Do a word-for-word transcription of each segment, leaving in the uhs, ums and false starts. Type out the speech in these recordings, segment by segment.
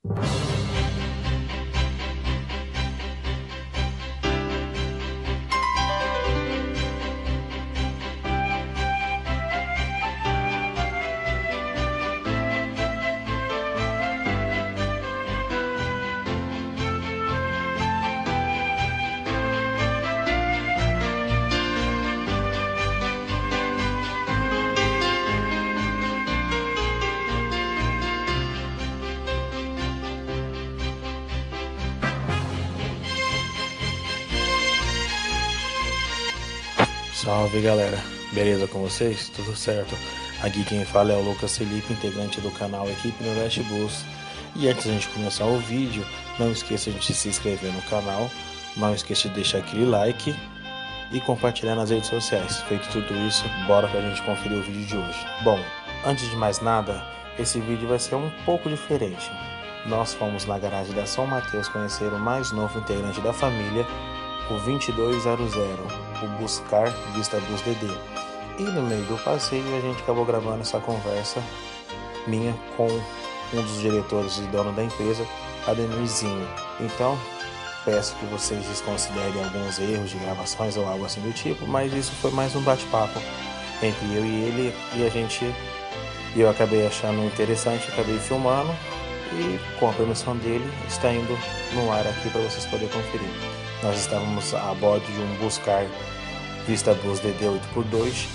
Salve galera, beleza com vocês? Tudo certo? Aqui quem fala é o Lucas Felipe, integrante do canal Equipe Nordeste Bus. E antes de a gente começar o vídeo, não esqueça de se inscrever no canal, não esqueça de deixar aquele like e compartilhar nas redes sociais. Feito tudo isso, bora pra gente conferir o vídeo de hoje. Bom, antes de mais nada, esse vídeo vai ser um pouco diferente. Nós fomos na garagem da São Mateus conhecer o mais novo integrante da família, o vinte e dois zero zero, o Buscar Vista Bus D D. E no meio do passeio a gente acabou gravando essa conversa minha com um dos diretores e dono da empresa, Ademirzinho. Então peço que vocês desconsiderem alguns erros de gravações ou algo assim do tipo, mas isso foi mais um bate-papo entre eu e ele, e a gente eu acabei achando interessante, acabei filmando e com a permissão dele está indo no ar aqui para vocês poderem conferir. Nós estávamos a bordo de um Buscar Vista Bus D D oito por dois,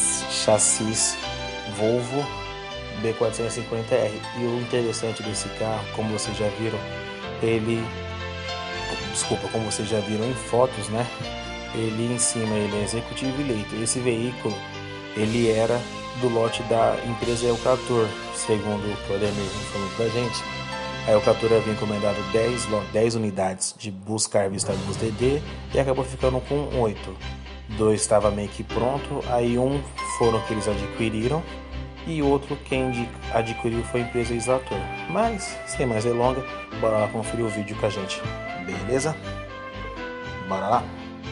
chassis Volvo B quatrocentos e cinquenta R. E o interessante desse carro, como vocês já viram, ele, desculpa, como vocês já viram em fotos, né? Ele em cima ele é executivo eleito. Esse veículo ele era do lote da empresa Eucator, segundo o que o Ademir falou pra gente. A Eucator havia encomendado dez, dez unidades de Buscar Vista Bus D D e acabou ficando com oito. Dois estava meio que pronto, aí um foram que eles adquiriram e outro quem adquiriu foi a empresa Exator. Mas, sem mais delongas, bora lá conferir o vídeo com a gente, beleza? Bora lá!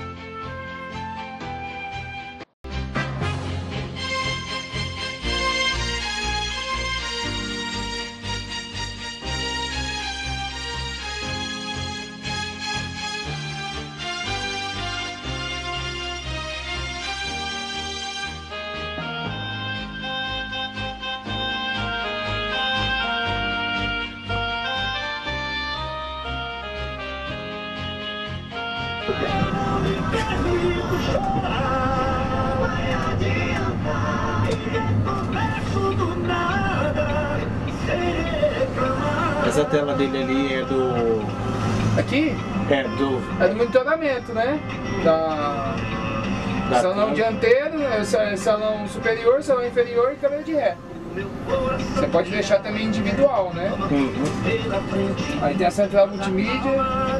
Essa tela dele ali é do... Aqui? É do... É do monitoramento, né? Da... da salão tela. Dianteiro, né? Salão superior, salão inferior e câmera de ré. Você pode deixar também individual, né? Uhum. Aí tem a central multimídia.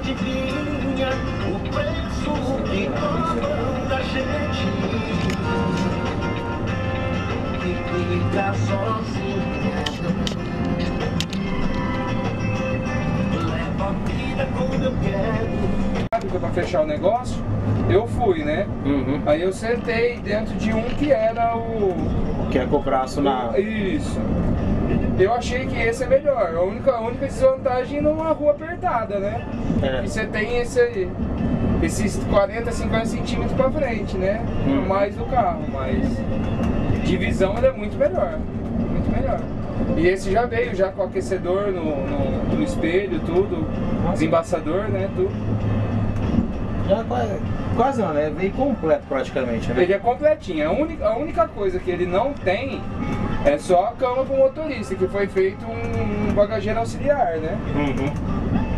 Para fechar o negócio, eu fui, né? Uhum. Aí eu sentei dentro de um que era o... Que é com o braço na... Isso. Eu achei que esse é melhor. A única, a única desvantagem numa rua apertada, né? É. E você tem esse, esses quarenta, cinquenta centímetros para frente, né? Uhum. Mais do carro, mas de visão ele é muito melhor. Muito melhor. E esse já veio já com aquecedor no, no, no espelho, tudo. Desembaçador, né? Tudo. Já quase, quase não, né? Veio completo praticamente, né? Ele é completinho. A única, a única coisa que ele não tem é só a cama para o motorista, que foi feito um bagageiro auxiliar, né? Uhum.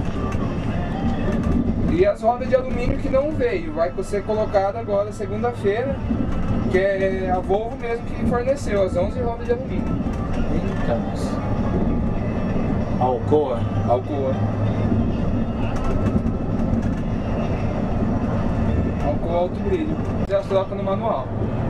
E as rodas de alumínio que não veio, vai ser colocada agora segunda-feira, que é a Volvo mesmo que forneceu as onze rodas de alumínio. Eita, nossa. Alcoa? Alcoa. Alcoa alto brilho. Já troca no manual.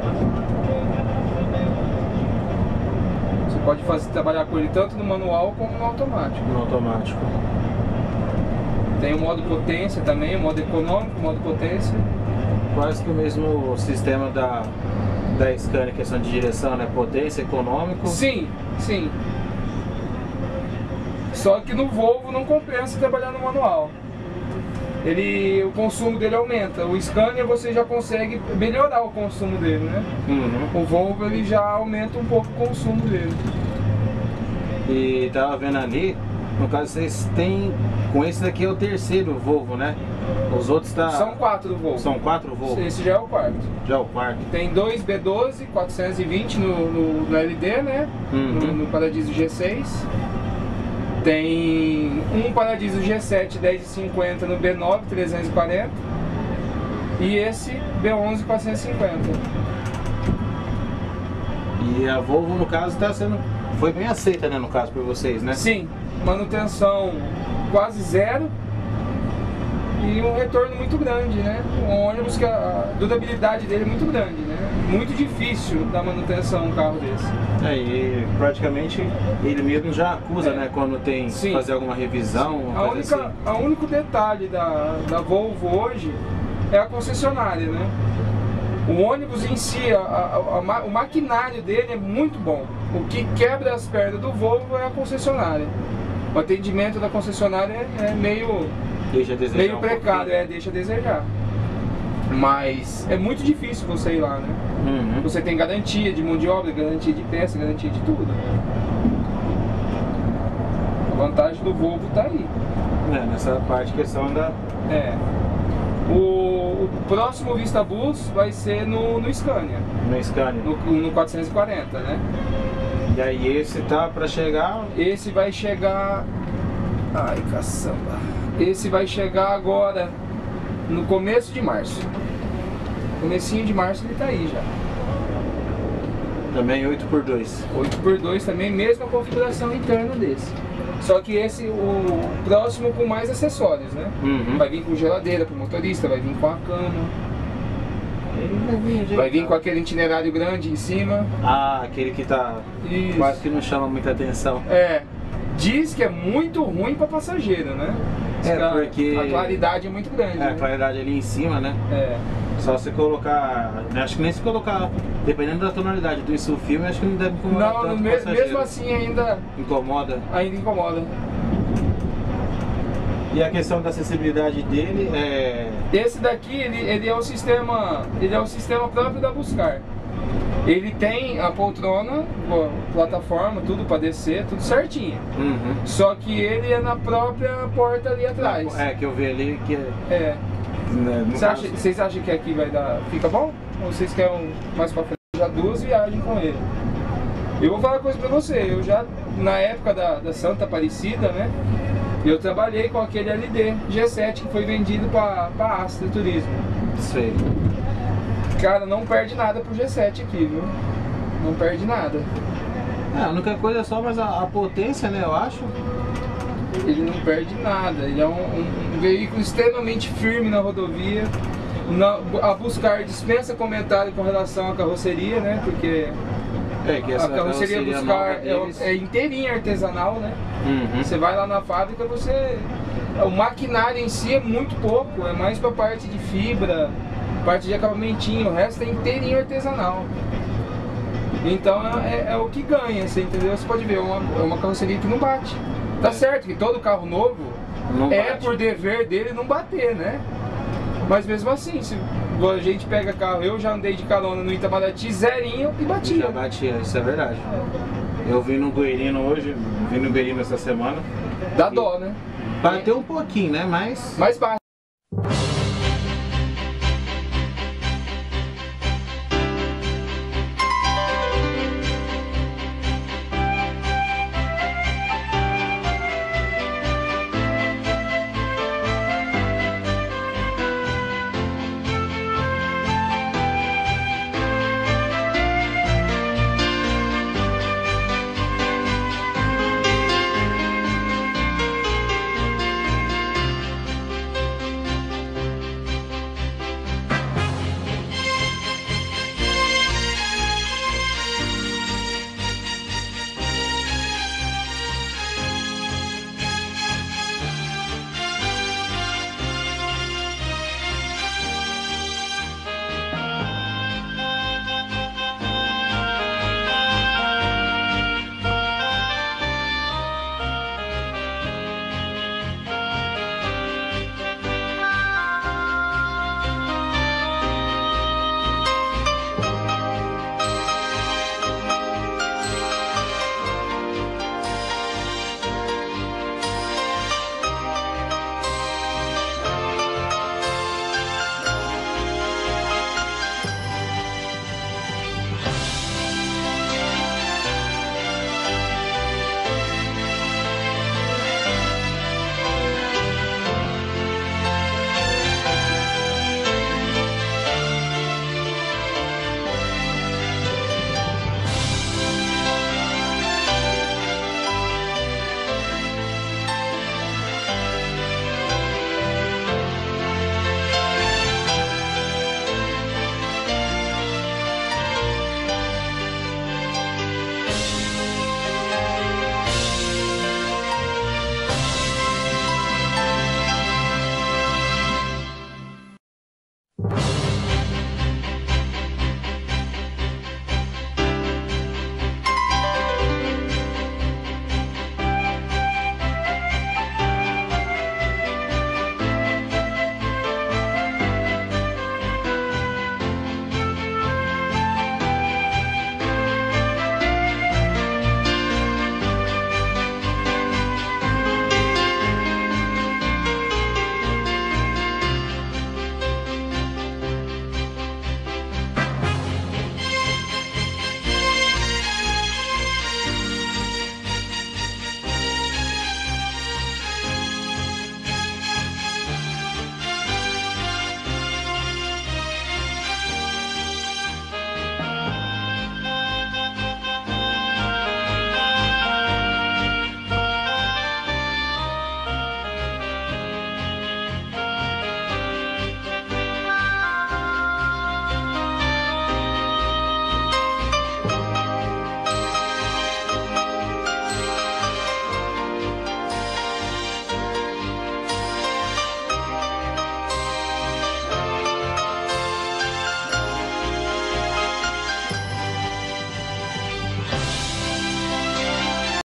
Você pode fazer, trabalhar com ele tanto no manual como no automático. No automático. Tem o modo potência também, o modo econômico, o modo potência. Quase que o mesmo sistema da, da Scania, questão de direção, né? Potência, econômico. Sim, sim. Só que no Volvo não compensa trabalhar no manual. Ele, o consumo dele aumenta. O Scania você já consegue melhorar o consumo dele, né? Uhum. O Volvo ele já aumenta um pouco o consumo dele. E tava vendo ali, no caso vocês têm, com esse daqui é o terceiro Volvo, né? Os outros tá... São quatro do Volvo. São quatro Volvo? Esse já é o quarto. Já é o quarto. Tem dois B doze quatrocentos e vinte no, no, no L D, né? Uhum. No, no Paradiso G seis. Tem um Paradiso G sete dez e cinquenta no B nove trezentos e quarenta. E esse B onze quatrocentos e cinquenta. E a Volvo, no caso, tá sendo... Foi bem aceita, né, no caso, por vocês, né? Sim, manutenção quase zero e um retorno muito grande, né? Um ônibus que a durabilidade dele é muito grande, né? Muito difícil dar manutenção um carro desse. É, e praticamente ele mesmo já acusa, é. né, quando tem que fazer alguma revisão. A única, assim. a único detalhe da, da Volvo hoje é a concessionária, né? O ônibus em si, a, a, a, o maquinário dele é muito bom. O que quebra as pernas do Volvo é a concessionária. O atendimento da concessionária é, é meio, deixa a desejar meio um precário, é, deixa a desejar. Mas é muito difícil você ir lá, né? Uhum. Você tem garantia de mão de obra, garantia de peça, garantia de tudo. A vantagem do Volvo tá aí. É, nessa parte questão da... É. O, o próximo Vista Bus vai ser no, no Scania. No Scania. No, no quatrocentos e quarenta, né? E aí esse tá pra chegar... Esse vai chegar... Ai, caçamba. Esse vai chegar agora no começo de março. Comecinho de março ele tá aí já. Também oito por dois. oito por dois também, mesma configuração interna desse. Só que esse, o próximo com mais acessórios, né? Uhum. Vai vir com geladeira pro motorista, vai vir com a cama. Vai vir com aquele itinerário grande em cima. Ah, aquele que tá... Isso. Quase que não chama muita atenção. É. Diz que é muito ruim para passageiro, né? Diz É, a, porque... a claridade é muito grande. É, né? a claridade ali em cima, né? É. Só você colocar... Acho que nem se colocar... Dependendo da tonalidade do isso, o filme, acho que não deve incomodar Não, tanto me, o passageiro. mesmo assim ainda... Incomoda. Ainda incomoda. E a questão da acessibilidade dele é... Esse daqui, ele, ele é o sistema... Ele é o sistema próprio da Buscar. Ele tem a poltrona, a plataforma, tudo para descer, tudo certinho. Uhum. Só que ele é na própria porta ali atrás. É, que eu vi ali que é... É. Né, Você acha, vocês acham que aqui vai dar... Fica bom? Ou vocês querem mais pra frente já duas viagens com ele? Eu vou falar uma coisa pra você. Eu já, na época da, da Santa Aparecida, né? Eu trabalhei com aquele L D G sete que foi vendido pra, pra Astra Turismo. Sei. Cara, não perde nada pro G sete aqui, viu? Não perde nada. É, a única coisa é só mais a, a potência, né, eu acho. Ele não perde nada, ele é um, um, um veículo extremamente firme na rodovia. Na, a Buscar dispensa comentário com relação à carroceria, né? Porque é, que essa a carroceria, carroceria Buscar deles... é, é inteirinha artesanal, né? Uhum. Você vai lá na fábrica, você... O maquinário em si é muito pouco, é mais pra parte de fibra, parte de acabamentinho, o resto é inteirinho artesanal. Então é, é o que ganha, você entendeu? Você pode ver, é uma, é uma carroceria que não bate. Tá certo que todo carro novo não é bate. por dever dele não bater, né? Mas mesmo assim, se a gente pega carro, eu já andei de carona no Itamaraty zerinho e batia. Já batia, isso é verdade. É. Eu vim no Guerino hoje, vim no Guerino essa semana. Dá dó, né? Bateu um pouquinho, né? Mas... Mas bate.